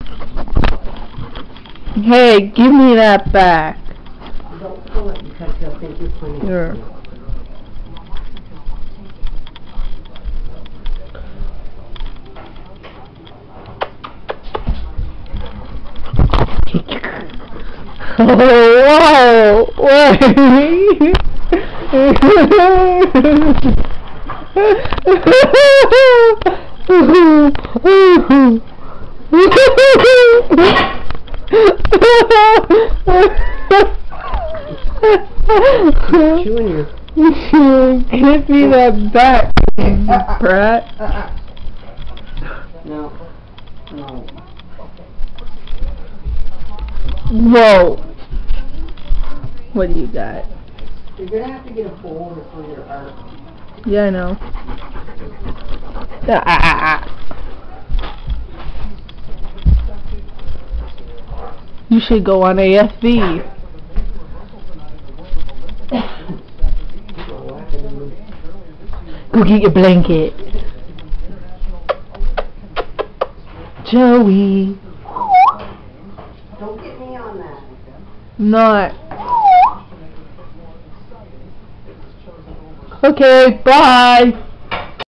Hey, give me that back. Don't pull it because he'll think you're playing. Here. Oh, whoa! Wait! Chewing you. Give me that back, brat. No. No. Whoa. What do you got? You're gonna have to get a folder for your art. Yeah, I know. You should go on AFV. Go get your blanket. Joey. Don't get me on that. Not. Okay, bye.